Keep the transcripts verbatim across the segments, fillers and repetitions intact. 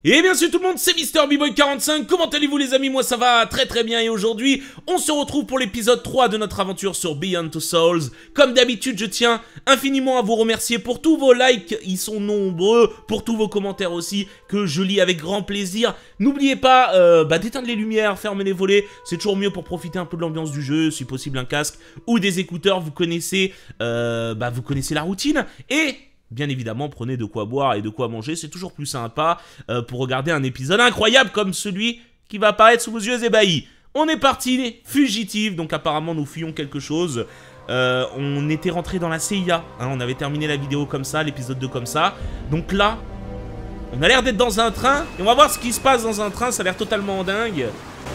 Et bien sûr tout le monde, c'est Mister B Boy quarante-cinq, comment allez-vous les amis? Moi ça va très très bien et aujourd'hui on se retrouve pour l'épisode trois de notre aventure sur Beyond Two Souls. Comme d'habitude je tiens infiniment à vous remercier pour tous vos likes, ils sont nombreux, pour tous vos commentaires aussi que je lis avec grand plaisir. N'oubliez pas euh, bah, d'éteindre les lumières, fermer les volets, c'est toujours mieux pour profiter un peu de l'ambiance du jeu, si possible un casque ou des écouteurs, vous connaissez, euh, bah, vous connaissez la routine. Et... bien évidemment, prenez de quoi boire et de quoi manger, c'est toujours plus sympa euh, pour regarder un épisode incroyable comme celui qui va apparaître sous vos yeux ébahis. On est parti, fugitif, donc apparemment nous fuyons quelque chose. Euh, on était rentré dans la C I A, hein, on avait terminé la vidéo comme ça, l'épisode deux comme ça. Donc là, on a l'air d'être dans un train, et on va voir ce qui se passe dans un train, ça a l'air totalement dingue.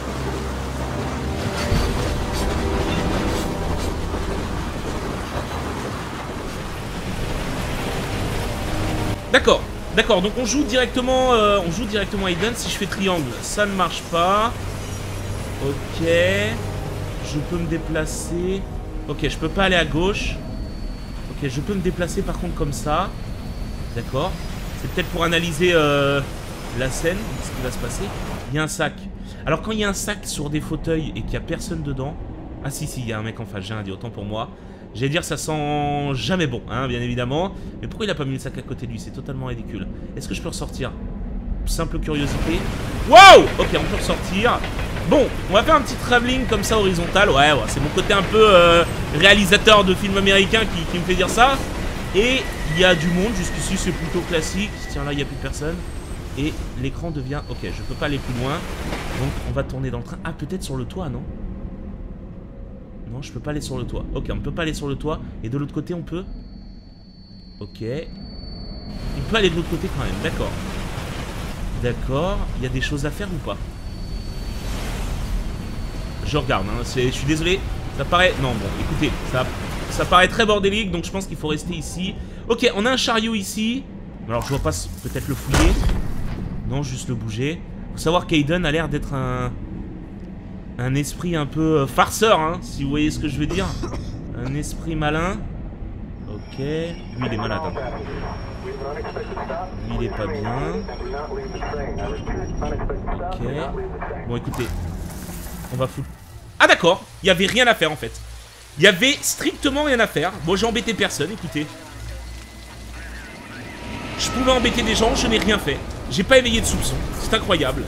D'accord, d'accord, donc on joue directement euh, on joue directement Aiden. Si je fais triangle, ça ne marche pas. Ok. Je peux me déplacer. Ok, je peux pas aller à gauche. Ok, je peux me déplacer par contre comme ça. D'accord. C'est peut-être pour analyser euh, la scène, ce qui va se passer. Il y a un sac. Alors quand il y a un sac sur des fauteuils et qu'il n'y a personne dedans... Ah si, si, il y a un mec en face, j'ai un dit, autant pour moi. J'allais dire ça sent jamais bon, hein, bien évidemment. Mais pourquoi il a pas mis le sac à côté de lui? C'est totalement ridicule. Est-ce que je peux ressortir? Simple curiosité. Wow! Ok, on peut ressortir. Bon, on va faire un petit travelling comme ça horizontal. Ouais, ouais, c'est mon côté un peu euh, réalisateur de films américains qui, qui me fait dire ça. Et il y a du monde, jusqu'ici c'est plutôt classique. Tiens, là il n'y a plus personne. Et l'écran devient... Ok, je peux pas aller plus loin. Donc on va tourner dans le train. Ah, peut-être sur le toit, non? Non, je peux pas aller sur le toit. Ok, on peut pas aller sur le toit. Et de l'autre côté, on peut. Ok. On peut aller de l'autre côté quand même, d'accord. D'accord. Il y a des choses à faire ou pas? Je regarde, hein. Je suis désolé. Ça paraît... Non, bon, écoutez. Ça, ça paraît très bordélique, donc je pense qu'il faut rester ici. Ok, on a un chariot ici. Alors, je vois pas peut-être le fouiller. Non, juste le bouger. Faut savoir qu'Aiden a l'air d'être un... un esprit un peu euh, farceur, hein, si vous voyez ce que je veux dire. Un esprit malin. Ok. Lui, il est malade. Hein. Lui, il est pas bien. Ok. Bon, écoutez. On va foutre... Ah, d'accord. Il n'y avait rien à faire, en fait. Il y avait strictement rien à faire. Bon, j'ai embêté personne, écoutez. Je pouvais embêter des gens, je n'ai rien fait. J'ai pas éveillé de soupçon. C'est incroyable.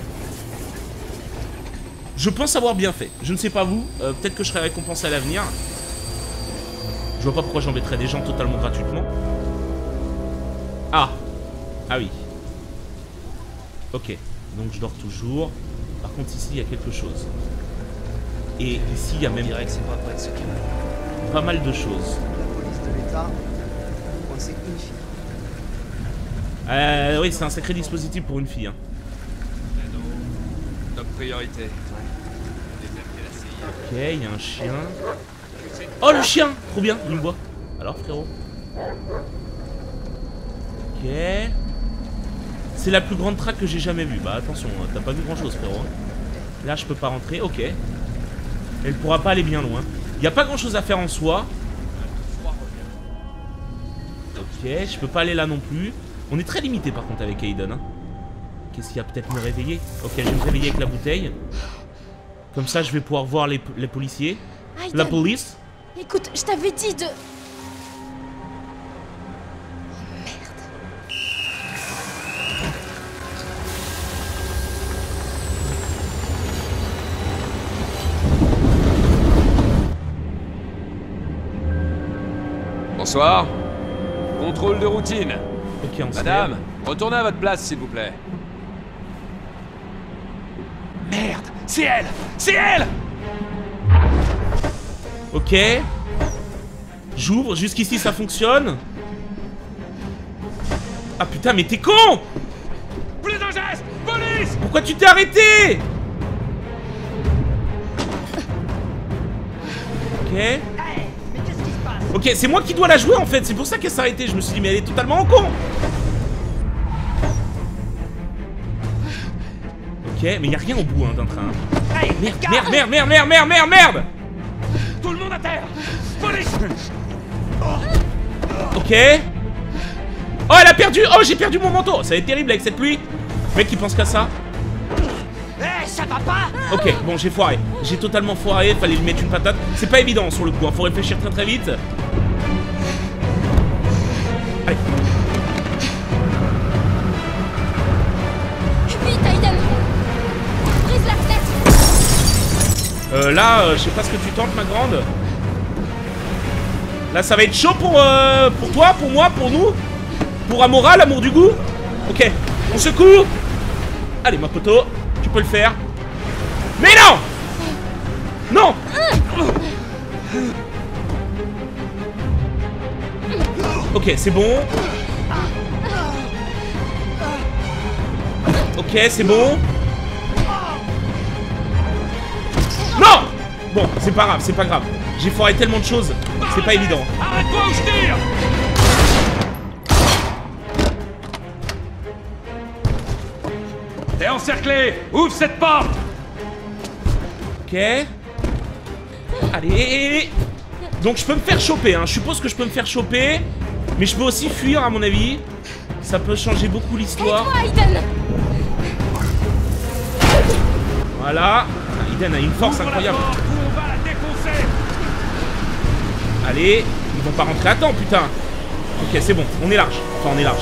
Je pense avoir bien fait. Je ne sais pas vous. Euh, Peut-être que je serai récompensé à l'avenir. Je vois pas pourquoi j'embêterais des gens totalement gratuitement. Ah. Ah oui. Ok. Donc je dors toujours. Par contre ici il y a quelque chose. Et ici il y a même pas mal de choses. Euh, oui, c'est un sacré dispositif pour une fille. Hein. Top priorité. Ok, il y a un chien. Oh, le chien! Trop bien, il me voit. Alors, frérot. Ok. C'est la plus grande traque que j'ai jamais vue. Bah, attention, t'as pas vu grand chose, frérot. Là, je peux pas rentrer. Ok. Elle pourra pas aller bien loin. Il n'y a pas grand chose à faire en soi. Ok, je peux pas aller là non plus. On est très limité par contre avec Aiden. Hein. Qu'est-ce qu'il y a? Peut-être me réveiller. Ok, je vais me réveiller avec la bouteille. Comme ça, je vais pouvoir voir les, les policiers. Aiden, la police. Écoute, je t'avais dit de... Merde. Bonsoir. Contrôle de routine. Ok, on se Madame, lève. retournez à votre place, s'il vous plaît. Merde, c'est elle! C'est elle! Ok. J'ouvre, jusqu'ici ça fonctionne. Ah putain, mais t'es con! Plus d'un geste! Police! Pourquoi tu t'es arrêté? Ok. Ok, c'est moi qui dois la jouer en fait, c'est pour ça qu'elle s'est arrêtée. Je me suis dit, mais elle est totalement en con. Ok, mais y a rien au bout hein, d'un train. Merde, merde, merde, merde, merde, merde, merde, merde. Tout le monde à terre! Police! Ok. Oh, elle a perdu. Oh, j'ai perdu mon manteau. Ça va être terrible avec cette pluie. Mec, il pense qu'à ça. Eh, ça va pas? Ok, bon, j'ai foiré. J'ai totalement foiré. Fallait lui mettre une patate. C'est pas évident sur le coup. Hein. Faut réfléchir très très vite. Allez. Vite, Aiden. Brise la fenêtre. Euh, là, euh, je sais pas ce que tu tentes, ma grande. Là, ça va être chaud pour, euh, pour toi, pour moi, pour nous. Pour Amora, l'amour du goût. Ok, on secoue. Allez, ma poteau, tu peux le faire. Mais non! Non! Ok, c'est bon. Ok, c'est bon. Non! Bon, c'est pas grave, c'est pas grave. J'ai foiré tellement de choses, c'est pas évident. Arrête-toi ou je tire! T'es encerclé! Ouvre cette porte! Ok. Allez. Donc je peux me faire choper, hein. Je suppose que je peux me faire choper. Mais je peux aussi fuir, à mon avis. Ça peut changer beaucoup l'histoire. Aide-moi, Aiden. Voilà. Aiden a une force Ouvre incroyable. la porte ou on va la défoncer! Allez. Ils vont pas rentrer à temps, putain. Ok, c'est bon. On est large. Enfin, on est large.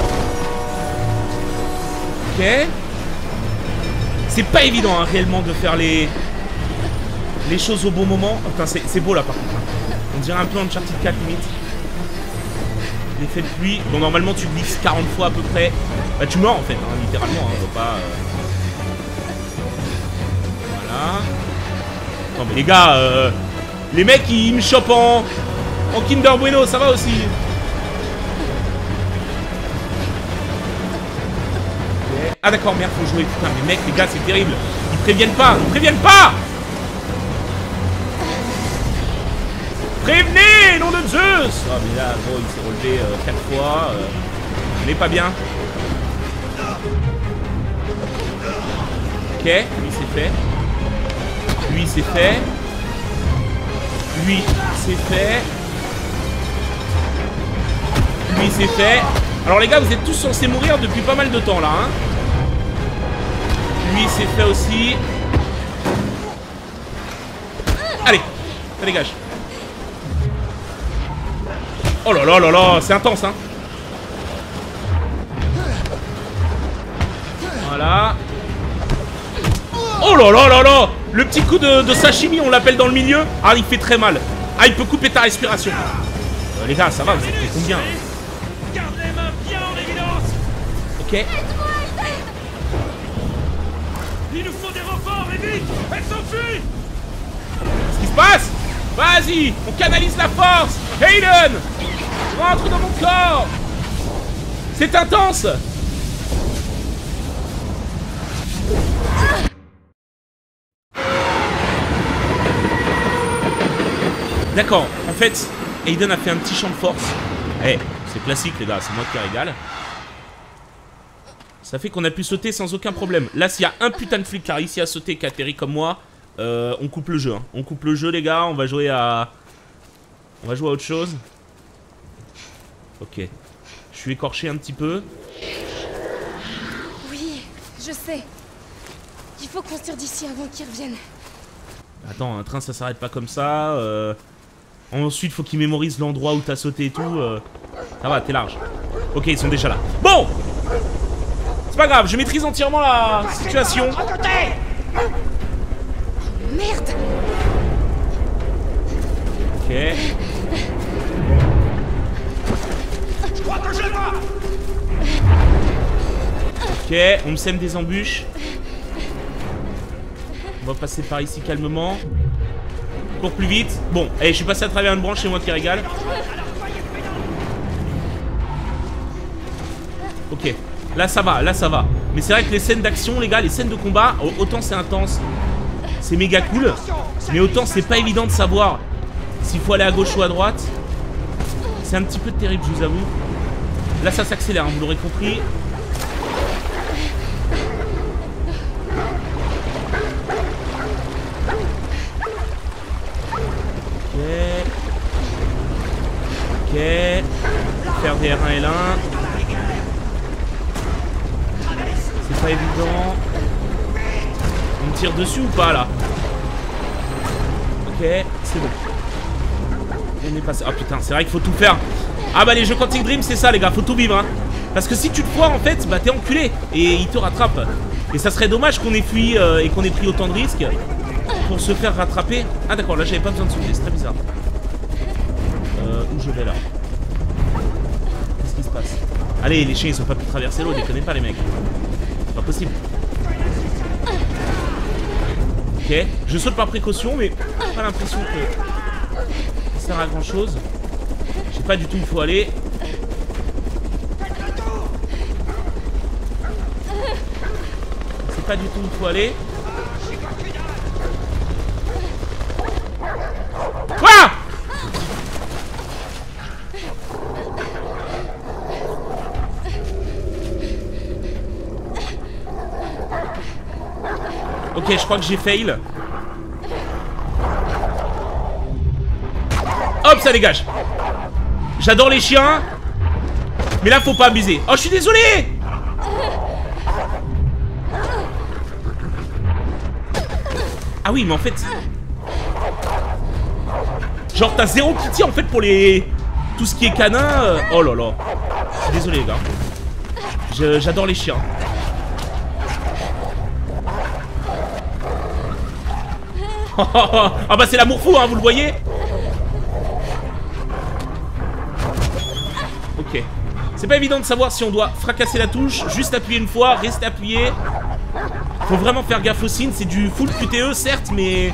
Ok. C'est pas évident, hein, réellement, de faire les... les choses au bon moment. Oh, putain, c'est beau, là, par contre. On dirait un peu Uncharted quatre, limite. L'effet de pluie. Bon, normalement, tu glisses quarante fois à peu près. Bah, tu meurs, en fait, hein, littéralement. Hein, faut pas... Euh... Voilà. Non, mais les gars, euh... les mecs, ils me chopent en... en Kinder Bueno, ça va aussi. Ah d'accord, merde, faut jouer. Putain, mais mec, les gars, c'est terrible. Ils préviennent pas, ils préviennent pas. Prévenez, nom de Zeus. Ah mais là, bon, il s'est relevé euh, quatre fois. Euh, il est pas bien. Ok, lui c'est fait. Lui c'est fait. Lui c'est fait. Lui c'est fait. Alors les gars, vous êtes tous censés mourir depuis pas mal de temps là, hein. Lui c'est fait aussi. Allez, ça dégage. Oh là là là là, c'est intense, hein. Voilà. Oh là là là là. Le petit coup de, de sashimi, on l'appelle dans le milieu. Ah, il fait très mal. Ah, il peut couper ta respiration. euh, Les gars, ça va, vous êtes fait combien? Garde les mains bien en évidence! Ok. Il nous faut des renforts, et vite! Elle s'enfuit! Qu'est-ce qui se passe? Vas-y, on canalise la force. Aiden, rentre dans mon corps. C'est intense. D'accord, en fait, Aiden a fait un petit champ de force. Eh, hey, c'est classique les gars, c'est moi qui régale. Ça fait qu'on a pu sauter sans aucun problème. Là, s'il y a un putain de flic qui a réussi à sauter et qui atterrit comme moi, euh, on coupe le jeu. Hein. On coupe le jeu les gars, on va jouer à... On va jouer à autre chose. Ok. Je suis écorché un petit peu. Oui, je sais. Il faut qu'on sorte d'ici avant qu'ils reviennent. Attends, un train ça s'arrête pas comme ça. Euh... Ensuite, faut qu'il mémorise l'endroit où t'as sauté et tout. Euh... Ça va, t'es large. Ok, ils sont déjà là. Bon! C'est pas grave, je maîtrise entièrement la situation. Merde! Ok. Je crois que je le vois! Ok, on me sème des embûches. On va passer par ici calmement. Cours plus vite. Bon, allez, je suis passé à travers une branche, c'est moi qui régale. Ok, là ça va, là ça va. Mais c'est vrai que les scènes d'action, les gars, les scènes de combat, autant c'est intense, c'est méga cool, mais autant c'est pas évident de savoir s'il faut aller à gauche ou à droite. C'est un petit peu terrible, je vous avoue. Là ça s'accélère, hein, vous l'aurez compris. Ok. Faire des R un L un. C'est C'est pas évident. On me tire dessus ou pas là? Ok, c'est bon. On est passé. Ah putain, c'est vrai qu'il faut tout faire. Ah bah les jeux Quantic Dream c'est ça les gars, faut tout vivre hein. Parce que si tu te foires en fait, bah t'es enculé. Et il te rattrape. Et ça serait dommage qu'on ait fui euh, et qu'on ait pris autant de risques pour se faire rattraper. Ah d'accord, là j'avais pas besoin de sauter, c'est très bizarre. Euh, où je vais là? Qu'est-ce qui se passe? Allez, les chiens ils ont pas pu traverser l'eau, déconnez pas les mecs. C'est pas possible. Ok, je saute par précaution, mais j'ai pas l'impression que ça sert à grand chose. Je sais pas du tout où il faut aller. C'est pas du tout où il faut aller. Quoi? Ok, je crois que j'ai fail. Hop, ça dégage. J'adore les chiens. Mais là, faut pas abuser. Oh, je suis désolé. Ah oui, mais en fait... Genre, t'as zéro pitié, en fait, pour les... Tout ce qui est canin. Oh là là. Je suis désolé, les gars. J'adore les chiens. Ah bah c'est l'amour fou hein, vous le voyez. Ok. C'est pas évident de savoir si on doit fracasser la touche, juste appuyer une fois, rester appuyé. Faut vraiment faire gaffe aux signes, c'est du full Q T E certes mais...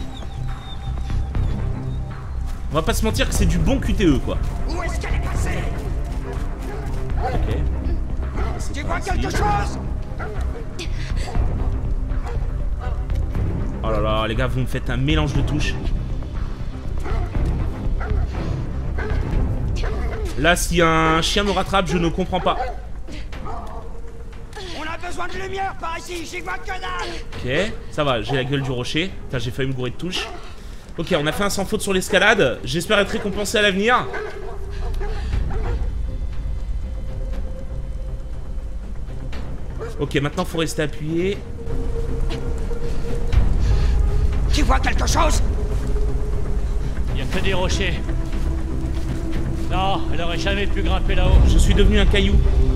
On va pas se mentir que c'est du bon Q T E quoi. Où est-ce qu'elle est passée? Ok. Tu vois quelque chose? Oh là là, les gars, vous me faites un mélange de touches. Là, si un chien me rattrape, je ne comprends pas. On a besoin de lumière par ici, j'y vois que dalle. Ok, ça va, j'ai la gueule du rocher. Putain, j'ai failli me gourer de touches. Ok, on a fait un sans faute sur l'escalade. J'espère être récompensé à l'avenir. Ok, maintenant, faut rester appuyé. Tu vois quelque chose? Il y a que des rochers. Non, elle aurait jamais pu grimper là-haut. Je suis devenu un caillou.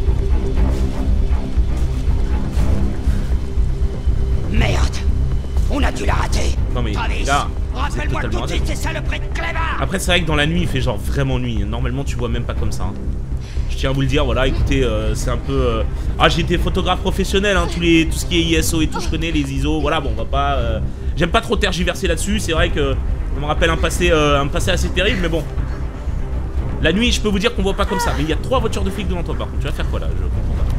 Merde! On a dû la rater. Non mais, Travis, les gars, vous êtes rappelle-moi tout totalement de suite ratés. ces saloperies de clébards. Après, c'est vrai que dans la nuit, il fait genre vraiment nuit. Normalement, tu vois même pas comme ça. Hein. Je tiens à vous le dire, voilà, écoutez, euh, c'est un peu... Euh... Ah, j'ai été photographe professionnel, hein, tous les... tout ce qui est I S O et tout, je connais les I S O. Voilà, bon, on va pas... Euh... J'aime pas trop tergiverser là-dessus, c'est vrai que... Ça me rappelle un passé, euh, un passé assez terrible, mais bon. La nuit, je peux vous dire qu'on voit pas comme ça. Mais il y a trois voitures de flics devant toi, par contre. Tu vas faire quoi, là? Je comprends pas.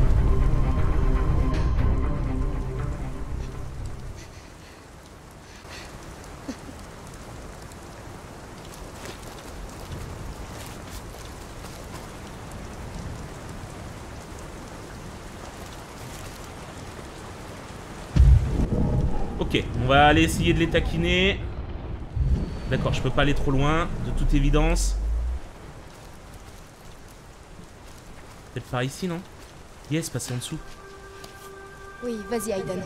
Ok, on va aller essayer de les taquiner. D'accord, je peux pas aller trop loin, de toute évidence. Peut-être par ici, non? Yes, passer en dessous. Oui, vas-y, Aiden.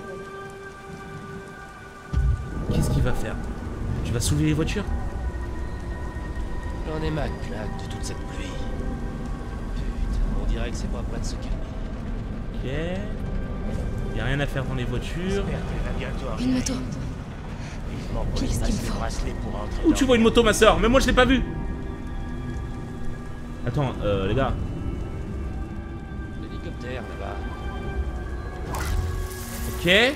Qu'est-ce qu'il va faire? Tu vas soulever les voitures? J'en ai ma claque de toute cette pluie. Putain, on dirait que c'est pas près de se calmer. Ok. Y'a rien à faire dans les voitures. Une moto. Qu'est-ce qu'il me faut? Où tu vois une moto, ma soeur? Mais moi, je l'ai pas vue. Attends, euh, les gars. L'hélicoptère là-bas. Ok.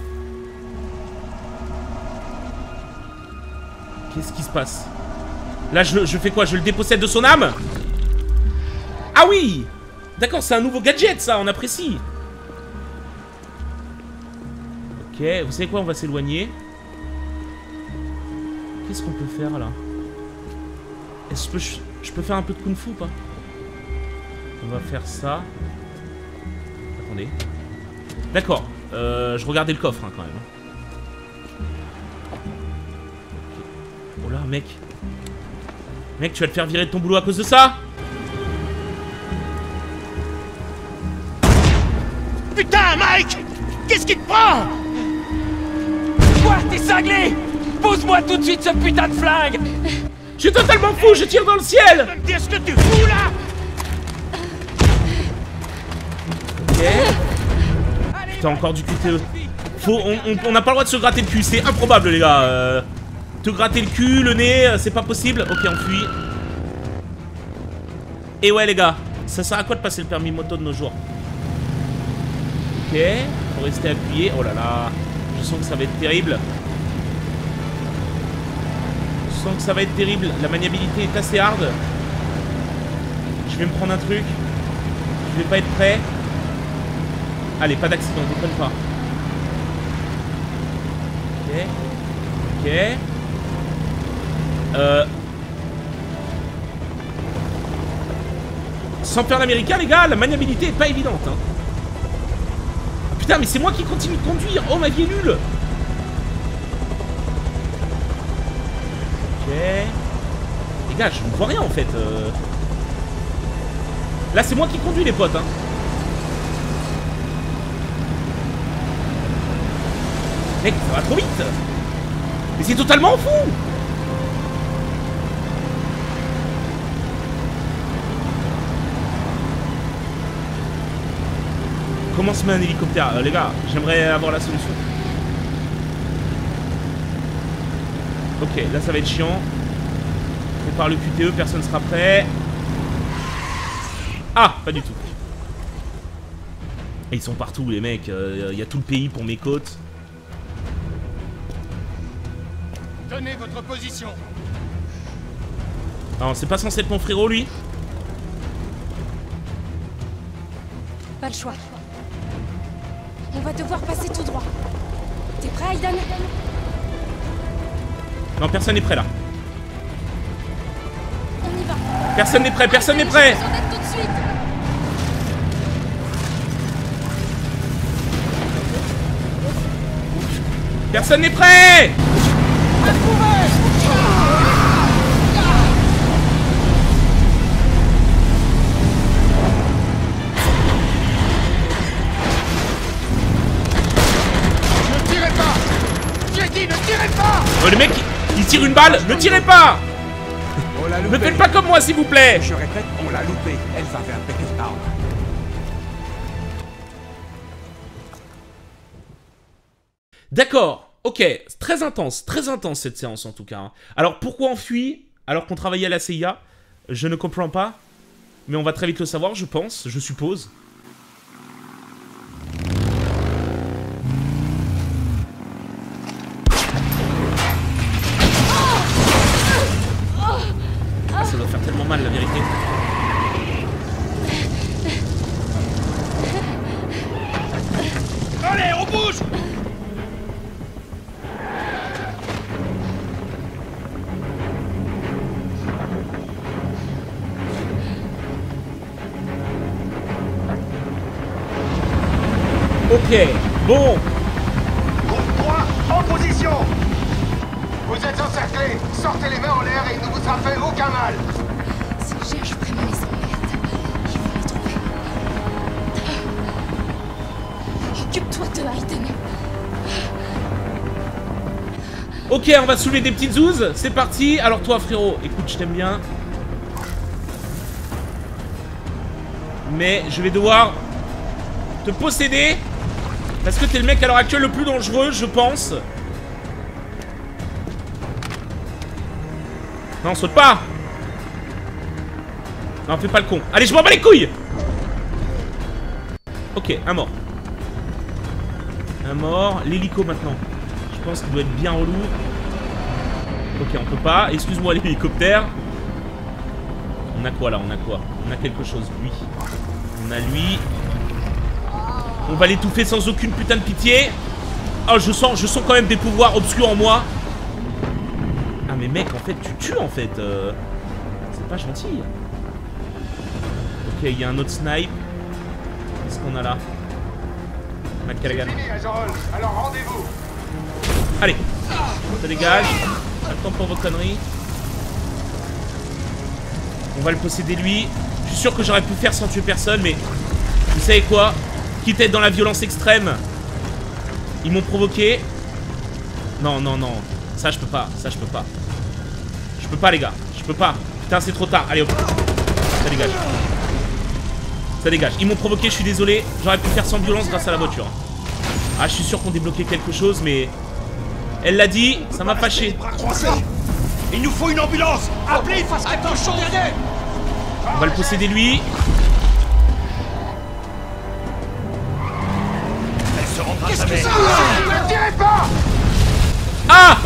Qu'est-ce qui se passe? Là, je, je fais quoi? Je le dépossède de son âme? Ah oui! D'accord, c'est un nouveau gadget, ça, on apprécie. Ok, vous savez quoi? On va s'éloigner. Qu'est-ce qu'on peut faire, là? Est-ce que je, je peux faire un peu de kung-fu ou pas? On va faire ça. Attendez. D'accord. Euh, je regardais le coffre, hein, quand même. Okay. Oh là, mec. Mec, tu vas te faire virer de ton boulot à cause de ça? Putain, Mike! Qu'est-ce qui te prend? Quoi? T'es cinglé? Pose-moi tout de suite ce putain de flingue! Je suis totalement fou, je tire dans le ciel! Tu peux me dire ce que tu fous là? Ok. Putain, encore du Q T E. Faut, on, on, on n'a pas le droit de se gratter le cul, c'est improbable les gars. Euh, te gratter le cul, le nez, c'est pas possible. Ok, on fuit. Et ouais les gars, ça sert à quoi de passer le permis moto de nos jours? Ok, faut rester appuyé. Oh là là, je sens que ça va être terrible. Je sens que ça va être terrible. La maniabilité est assez hard. Je vais me prendre un truc. Je vais pas être prêt. Allez, pas d'accident, déconne pas. Ok. Ok. Euh... Sans faire l'américain, les gars, la maniabilité est pas évidente. Hein. Putain, mais c'est moi qui continue de conduire. Oh, ma vie est nulle. Ok. Les gars, je ne vois rien en fait. Euh... Là, c'est moi qui conduis, les potes. Hein. Mec, ça va trop vite. Mais c'est totalement fou. Comment se met un hélicoptère, euh, les gars? J'aimerais avoir la solution. Ok, là ça va être chiant. Prépare le Q T E, personne sera prêt. Ah, pas du tout. Et ils sont partout les mecs, il euh, y a tout le pays pour mes côtes. Tenez votre position. Alors c'est pas censé être mon frérot lui? Pas le choix. On va devoir passer tout droit. T'es prêt, Aiden? Non, personne n'est prêt là. On y va. Personne n'est prêt, personne n'est prêt. J'ai besoin d'aide tout de suite. Personne n'est prêt. Oh, le mec, il, il tire une balle, ne tirez pas. Ne faites pas comme moi, s'il vous plaît. Je répète, on l'a loupé. Elle va vers Becketttown. D'accord, ok, très intense, très intense cette séance en tout cas. Hein. Alors pourquoi on fuit alors qu'on travaillait à la C I A? Je ne comprends pas, mais on va très vite le savoir, je pense, je suppose. Ça doit faire tellement mal la vérité. Allez, on bouge. Ok, bon. Groupe trois, en position. Vous êtes encerclés. Sortez les mains en l'air et il ne vous sera fait aucun mal. S'ils cherchent vraiment les emmerdes, ils vont les trouver. Occupe-toi de Aiden. Ok, on va soulever des petites zouzes. C'est parti. Alors toi, frérot, écoute, je t'aime bien. Mais je vais devoir te posséder. Parce que t'es le mec à l'heure actuelle le plus dangereux, je pense. Non, saute pas. Non, fais pas le con. Allez, je m'en bats les couilles. Ok, un mort. Un mort. L'hélico maintenant. Je pense qu'il doit être bien relou. Ok, on peut pas. Excuse-moi l'hélicoptère. On a quoi là? On a quoi? On a quelque chose. Lui. On a lui. On va l'étouffer sans aucune putain de pitié. Oh, je sens, je sens quand même des pouvoirs obscurs en moi. Ah mais mec, en fait, tu tues en fait. Euh... C'est pas gentil. Ok, il y a un autre snipe. Qu'est-ce qu'on a là? McCallaghan. Alors rendez-vous. Allez, on te dégage. Attends pour vos conneries. On va le posséder lui. Je suis sûr que j'aurais pu faire sans tuer personne, mais vous savez quoi? quitte à être dans la violence extrême. Ils m'ont provoqué. Non, non, non. Ça, je peux pas. Ça, je peux pas. Je peux pas, les gars. Je peux pas. Putain, c'est trop tard. Allez, hop. Ça dégage. Ça dégage. Ils m'ont provoqué, je suis désolé. J'aurais pu faire sans violence grâce à la voiture. Ah, je suis sûr qu'on débloquait quelque chose, mais... Elle l'a dit, ça m'a fâché. Il nous faut une ambulance. Appelez, fasse quelque chose. On va le posséder, lui. Elle se rendra Qu'est-ce jamais. que c'est? Ne tirez pas! Ah!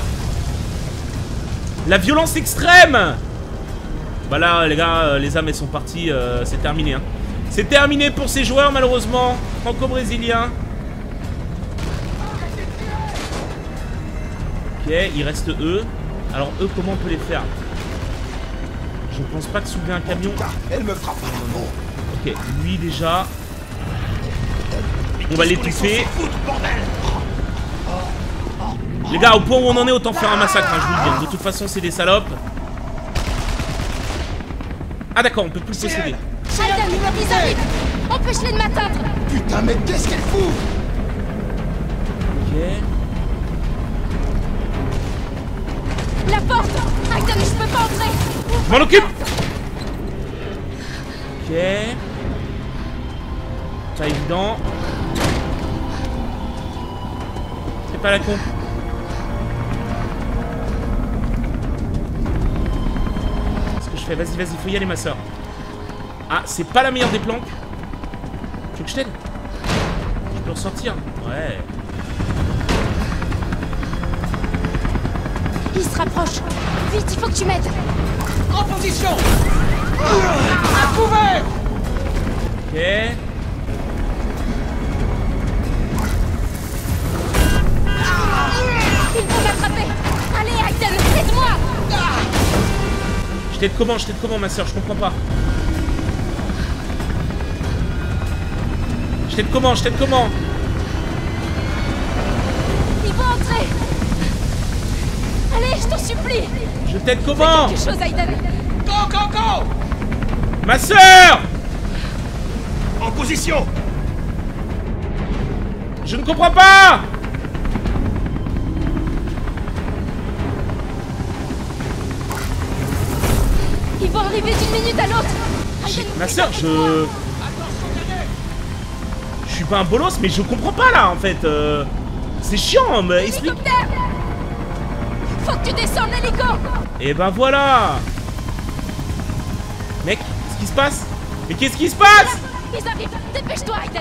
La violence extrême! Bah là, les gars, euh, les âmes, elles sont parties. Euh, c'est terminé, hein. C'est terminé pour ces joueurs, malheureusement. Franco-brésiliens. Ok, il reste eux. Alors, eux, comment on peut les faire? Je pense pas que soulever un camion... Elle me frappe pas la mort. Ok, lui, déjà... On va l'étouffer. Les gars, au point où on en est, autant faire un massacre, hein, je vous le dis. De toute façon, c'est des salopes. Ah d'accord, on peut plus le posséder. Aiden, ils arrivent. Empêche-les de m'atteindre. Putain, mais qu'est-ce qu'elle fout? Ok. La porte. Aiden, je peux pas entrer. Je m'en occupe. Ok. Pas évident. C'est pas la con. Qu'est-ce que je fais? Vas-y, vas-y, faut y aller, ma soeur. Ah, c'est pas la meilleure des planques. Tu veux que je t'aide? Je peux ressortir? Ouais. Il se rapproche. Vite, il faut que tu m'aides. En position. À couvert. Ok. Il faut m'attraper. Allez, Aiden, aide-moi. Je t'aide comment? Je t'aide comment, ma soeur? Je comprends pas. Je t'aide comment? Je t'aide comment? Il faut entrer. Allez, je t'en supplie. Je t'aide comment? Quelque chose, Aiden. Go, go, go. Ma soeur! En position. Je ne comprends pas! Ils vont arriver d'une minute à l'autre. Aiden, Ma soeur, je... Attention, cadet. Je suis pas un bolos, mais je comprends pas, là, en fait. Euh... C'est chiant, mais explique... hélicoptère. Faut que tu descendes l'hélico. Et ben voilà! Mec, qu'est-ce qui se passe? Mais qu'est-ce qui se passe? Ils arrivent. Dépêche-toi, Aiden.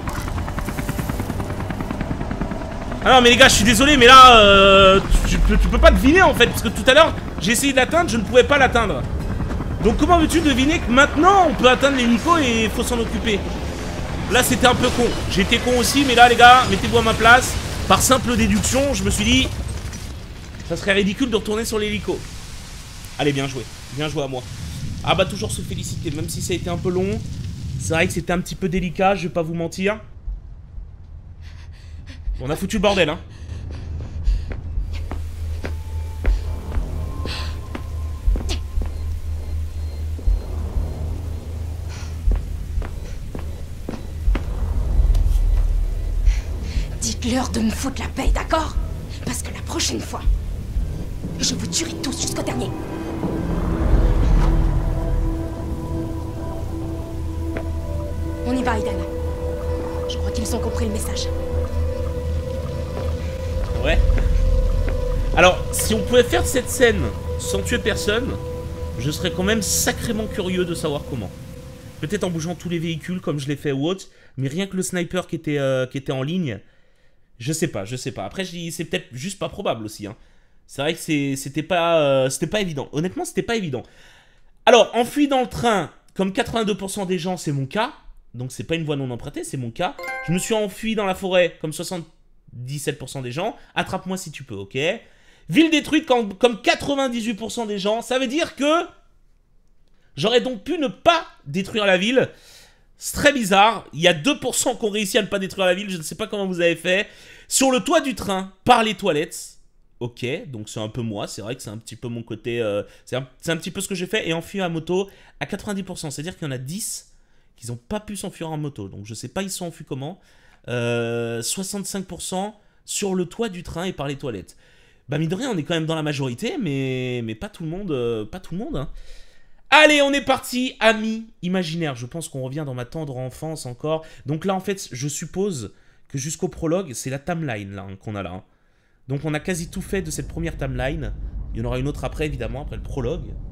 Ah non, mais les gars, je suis désolé, mais là, euh, tu, tu, tu peux pas deviner, en fait, parce que tout à l'heure, j'ai essayé de l'atteindre, je ne pouvais pas l'atteindre. Donc comment veux-tu deviner que maintenant, on peut atteindre l'hélico et il faut s'en occuper? Là, c'était un peu con. J'étais con aussi, mais là, les gars, mettez-vous à ma place. Par simple déduction, je me suis dit... Ça serait ridicule de retourner sur l'hélico. Allez, bien joué. Bien joué à moi. Ah bah, toujours se féliciter, même si ça a été un peu long. C'est vrai que c'était un petit peu délicat, je vais pas vous mentir. On a foutu le bordel, hein. Dites-leur de me foutre la paix, d'accord? Parce que la prochaine fois, je vous tuerai tous jusqu'au dernier. On y va, Aiden. Je crois qu'ils ont compris le message. Ouais. Alors, si on pouvait faire cette scène sans tuer personne, je serais quand même sacrément curieux de savoir comment. Peut-être en bougeant tous les véhicules comme je l'ai fait ou autre, mais rien que le sniper qui était, euh, qui était en ligne, je sais pas, je sais pas. Après, je dis, c'est peut-être juste pas probable aussi, hein. C'est vrai que c'était pas, euh, c'était pas évident. Honnêtement, c'était pas évident. Alors, enfui dans le train, comme quatre-vingt-deux pour cent des gens, c'est mon cas. Donc, c'est pas une voie non empruntée, c'est mon cas. Je me suis enfui dans la forêt, comme soixante-dix-sept pour cent des gens. Attrape-moi si tu peux, ok? Ville détruite, comme, comme quatre-vingt-dix-huit pour cent des gens. Ça veut dire que j'aurais donc pu ne pas détruire la ville. C'est très bizarre. Il y a deux pour cent qui ont réussi à ne pas détruire la ville. Je ne sais pas comment vous avez fait. Sur le toit du train, par les toilettes. Ok, donc c'est un peu moi. C'est vrai que c'est un petit peu mon côté... Euh, c'est un, un petit peu ce que j'ai fait. Et enfui à moto à quatre-vingt-dix pour cent. C'est-à-dire qu'il y en a dix qu'ils n'ont pas pu s'enfuir en moto. Donc je sais pas ils sont enfuis comment. Euh, soixante-cinq pour cent sur le toit du train et par les toilettes. Bah mine de rien, on est quand même dans la majorité, mais, mais pas tout le monde. Euh, pas tout le monde. Hein. Allez, on est parti, amis imaginaires. Je pense qu'on revient dans ma tendre enfance encore. Donc là, en fait, je suppose que jusqu'au prologue, c'est la timeline là, hein, qu'on a là. Hein. Donc on a quasi tout fait de cette première timeline. Il y en aura une autre après, évidemment, après le prologue.